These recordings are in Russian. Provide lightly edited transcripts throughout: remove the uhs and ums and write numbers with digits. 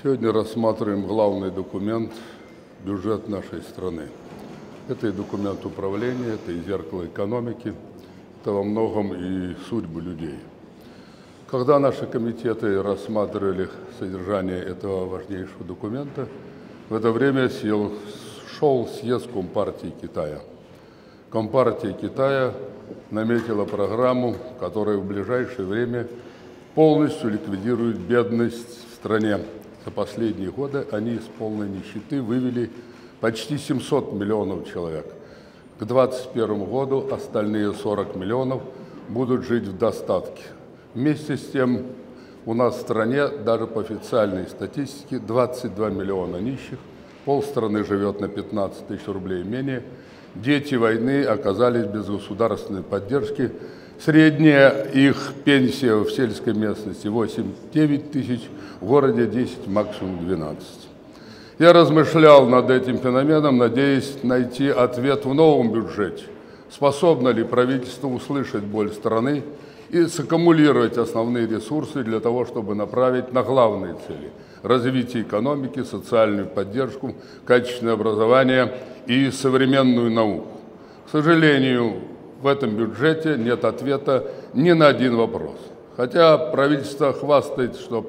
Сегодня рассматриваем главный документ – бюджет нашей страны. Это и документ управления, это и зеркало экономики, это во многом и судьбы людей. Когда наши комитеты рассматривали содержание этого важнейшего документа, в это время шел съезд Компартии Китая. Компартия Китая наметила программу, которая в ближайшее время полностью ликвидирует бедность в стране. За последние годы они из полной нищеты вывели почти 700 миллионов человек. К 2021 году остальные 40 миллионов будут жить в достатке. Вместе с тем у нас в стране, даже по официальной статистике, 22 миллиона нищих, полстраны живет на 15 тысяч рублей менее. Дети войны оказались без государственной поддержки. Средняя их пенсия в сельской местности 8-9 тысяч, в городе 10, максимум 12. Я размышлял над этим феноменом, надеясь найти ответ в новом бюджете. Способно ли правительство услышать боль страны и саккумулировать основные ресурсы для того, чтобы направить на главные цели – развитие экономики, социальную поддержку, качественное образование и современную науку. К сожалению, в этом бюджете нет ответа ни на один вопрос. Хотя правительство хвастает, что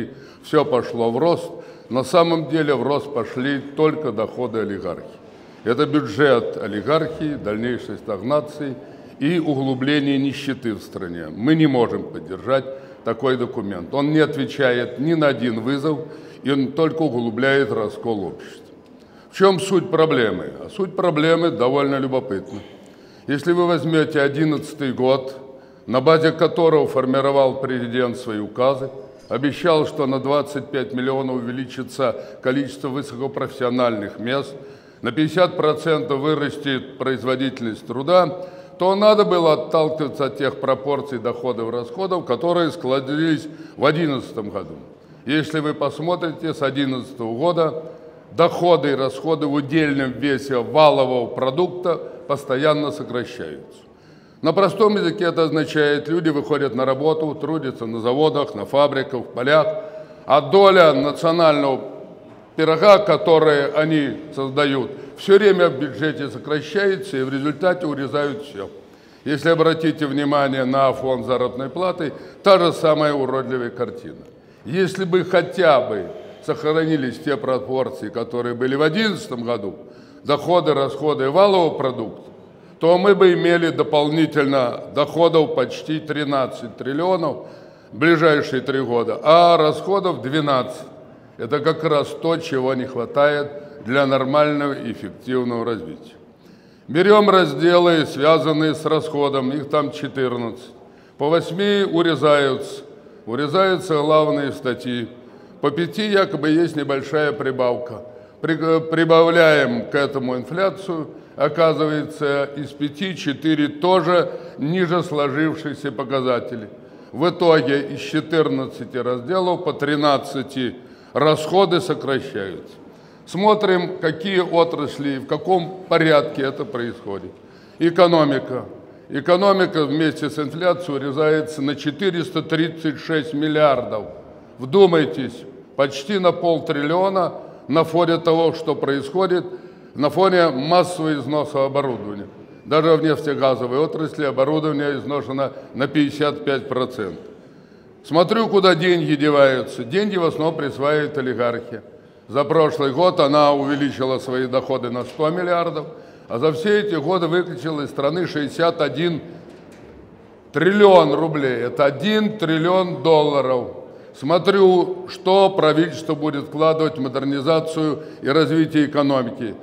все пошло в рост, на самом деле в рост пошли только доходы олигархии. Это бюджет олигархии, дальнейшей стагнации и углубления нищеты в стране. Мы не можем поддержать такой документ. Он не отвечает ни на один вызов, и он только углубляет раскол общества. В чем суть проблемы? А суть проблемы довольно любопытна. Если вы возьмете 2011 год, на базе которого формировал президент свои указы, обещал, что на 25 миллионов увеличится количество высокопрофессиональных мест, на 50% вырастет производительность труда, то надо было отталкиваться от тех пропорций доходов и расходов, которые складывались в 2011 году. Если вы посмотрите, с 2011 года доходы и расходы в удельном весе валового продукта постоянно сокращаются. На простом языке это означает, люди выходят на работу, трудятся на заводах, на фабриках, в полях, а доля национального пирога, который они создают, все время в бюджете сокращается, и в результате урезают все. Если обратите внимание на фонд заработной платы, та же самая уродливая картина. Если бы хотя бы сохранились те пропорции, которые были в 2011 году, доходы, расходы валового продукта, то мы бы имели дополнительно доходов почти 13 триллионов в ближайшие 3 года, а расходов 12. Это как раз то, чего не хватает для нормального и эффективного развития. Берем разделы, связанные с расходом, их там 14. По 8 урезаются главные статьи. По 5 якобы есть небольшая прибавка. Прибавляем к этому инфляцию, оказывается, из 5 4 тоже ниже сложившиеся показатели. В итоге из 14 разделов по 13 расходы сокращаются. Смотрим, какие отрасли, в каком порядке это происходит. Экономика. Экономика вместе с инфляцией урезается на 436 миллиардов. Вдумайтесь, почти на 500 миллиона на фоне того, что происходит, на фоне массового износа оборудования. Даже в нефтегазовой отрасли оборудование изношено на 55%. Смотрю, куда деньги деваются. Деньги в основном присваивает олигархия. За прошлый год она увеличила свои доходы на 100 миллиардов, а за все эти годы выкачала из страны 61 триллион рублей. Это 1 триллион долларов. Смотрю, что правительство будет вкладывать в модернизацию и развитие экономики.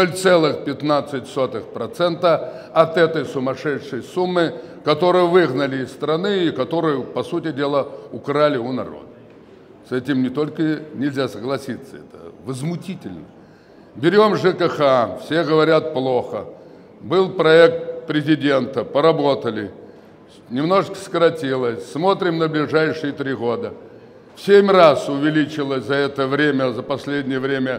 0,15% от этой сумасшедшей суммы, которую выгнали из страны и которую, по сути дела, украли у народа. С этим не только нельзя согласиться, это возмутительно. Берем ЖКХ, все говорят плохо. Был проект президента, поработали, немножко сократилось. Смотрим на ближайшие 3 года. В 7 раз увеличилось за это время, за последнее время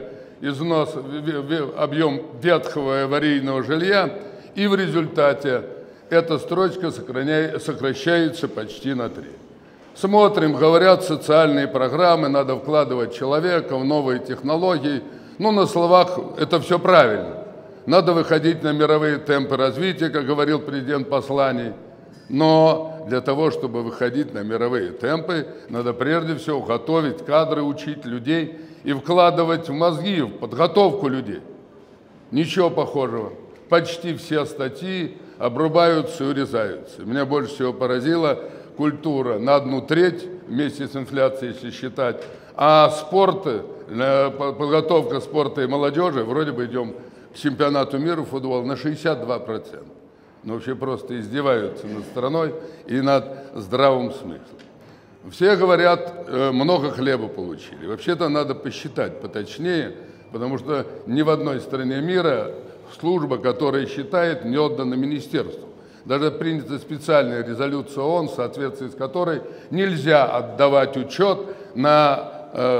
объем ветхого и аварийного жилья, и в результате эта строчка сокращается почти на 3. Смотрим, говорят, социальные программы, надо вкладывать человека в новые технологии. Ну, на словах это все правильно. Надо выходить на мировые темпы развития, как говорил президент посланий. Но для того, чтобы выходить на мировые темпы, надо прежде всего готовить кадры, учить людей и вкладывать в мозги, в подготовку людей. Ничего похожего. Почти все статьи обрубаются и урезаются. Меня больше всего поразила культура на 1/3 вместе с инфляцией, если считать, а спорт, подготовка спорта и молодежи, вроде бы идем к чемпионату мира в футбол на 62%. Но вообще просто издеваются над страной и над здравым смыслом. Все говорят, много хлеба получили. Вообще-то надо посчитать поточнее, потому что ни в одной стране мира служба, которая считает, не отдана министерству. Даже принята специальная резолюция ООН, в соответствии с которой нельзя отдавать учет на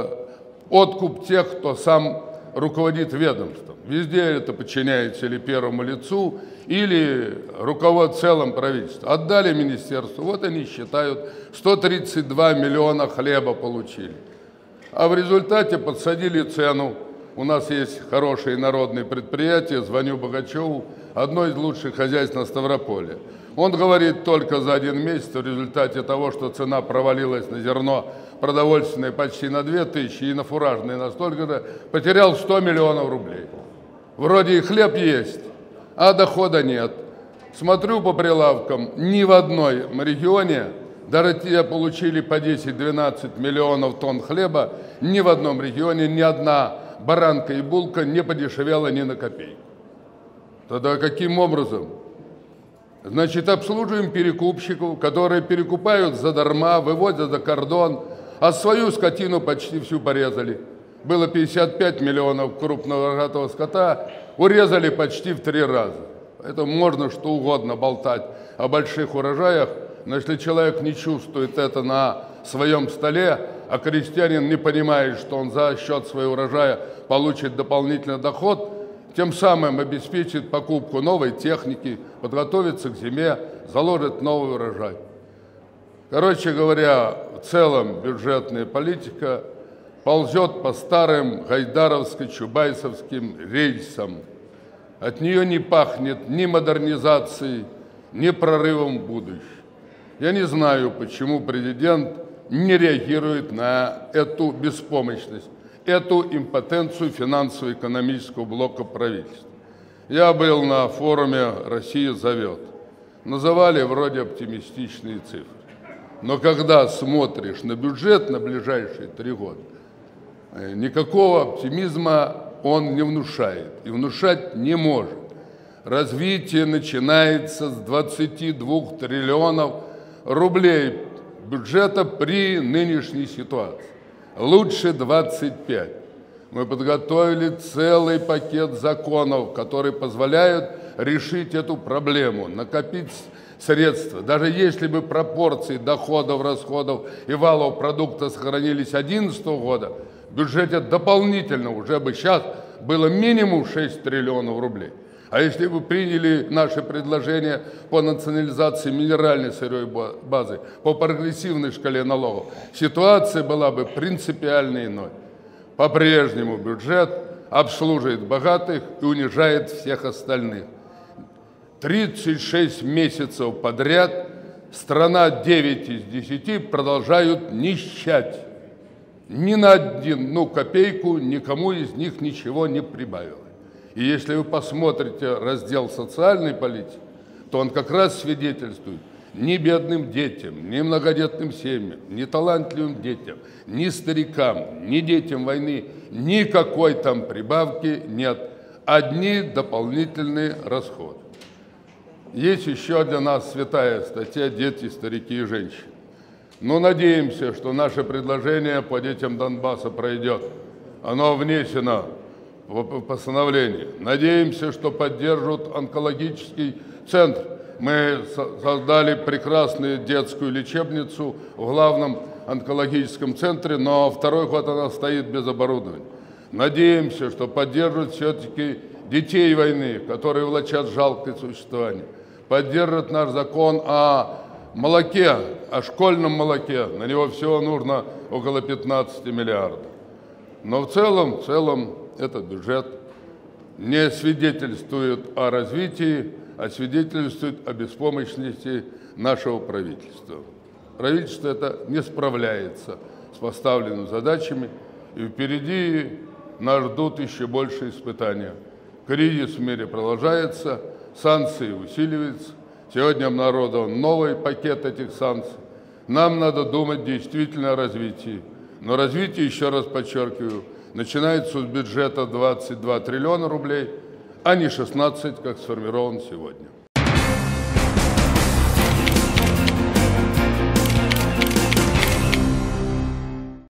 откуп тех, кто сам руководит ведомством. Везде это подчиняется или первому лицу, или руководству в целом правительства. Отдали министерству, вот они считают, 132 миллиона хлеба получили. А в результате подсадили цену. У нас есть хорошие народные предприятия, звоню Богачеву, одно из лучших хозяйств на Ставрополе. Он говорит, только за 1 месяц в результате того, что цена провалилась на зерно продовольственное почти на 2000 и на фуражное настолько же, потерял 100 миллионов рублей. Вроде и хлеб есть, а дохода нет. Смотрю по прилавкам, ни в одном регионе, даже те получили по 10-12 миллионов тонн хлеба, ни в одном регионе ни одна баранка и булка не подешевела ни на копейку. Тогда каким образом? Значит, обслуживаем перекупщиков, которые перекупают задарма, выводят за кордон, а свою скотину почти всю порезали. Было 55 миллионов крупного рогатого скота, урезали почти в 3 раза. Поэтому можно что угодно болтать о больших урожаях, но если человек не чувствует это на своем столе, а крестьянин не понимает, что он за счет своего урожая получит дополнительный доход, тем самым обеспечит покупку новой техники, подготовится к зиме, заложит новый урожай. Короче говоря, в целом бюджетная политика ползет по старым гайдаровско-чубайсовским рельсам. От нее не пахнет ни модернизацией, ни прорывом в будущее. Я не знаю, почему президент не реагирует на эту беспомощность, эту импотенцию финансово-экономического блока правительства. Я был на форуме «Россия зовет». Называли вроде оптимистичные цифры. Но когда смотришь на бюджет на ближайшие 3 года, никакого оптимизма он не внушает и внушать не может. Развитие начинается с 22 триллионов рублей бюджета при нынешней ситуации. Лучше 25. Мы подготовили целый пакет законов, которые позволяют решить эту проблему, накопить средства. Даже если бы пропорции доходов, расходов и валового продукта сохранились 2011 года, в бюджете дополнительно уже бы сейчас было минимум 6 триллионов рублей. А если бы приняли наши предложения по национализации минеральной сырьевой базы, по прогрессивной шкале налогов, ситуация была бы принципиально иной. По-прежнему бюджет обслуживает богатых и унижает всех остальных. 36 месяцев подряд страна 9 из 10 продолжают нищать. Ни на 1 копейку никому из них ничего не прибавило. И если вы посмотрите раздел социальной политики, то он как раз свидетельствует ни бедным детям, ни многодетным семьям, ни талантливым детям, ни старикам, ни детям войны никакой там прибавки нет. Одни дополнительные расходы. Есть еще для нас святая статья «Дети, старики и женщины». Но надеемся, что наше предложение по детям Донбасса пройдет. Оно внесено в постановление. Надеемся, что поддержат онкологический центр. Мы создали прекрасную детскую лечебницу в главном онкологическом центре, но 2-й год она стоит без оборудования. Надеемся, что поддержат все-таки детей войны, которые влачат жалкое существование. Поддержат наш закон о молоке, о школьном молоке, на него всего нужно около 15 миллиардов. Но в целом этот бюджет не свидетельствует о развитии, а свидетельствует о беспомощности нашего правительства. Правительство это не справляется с поставленными задачами, и впереди нас ждут еще больше испытания. Кризис в мире продолжается, санкции усиливаются. Сегодня обнародован новый пакет этих санкций. Нам надо думать действительно о развитии. Но развитие, еще раз подчеркиваю, начинается с бюджета 22 триллиона рублей, а не 16, как сформирован сегодня.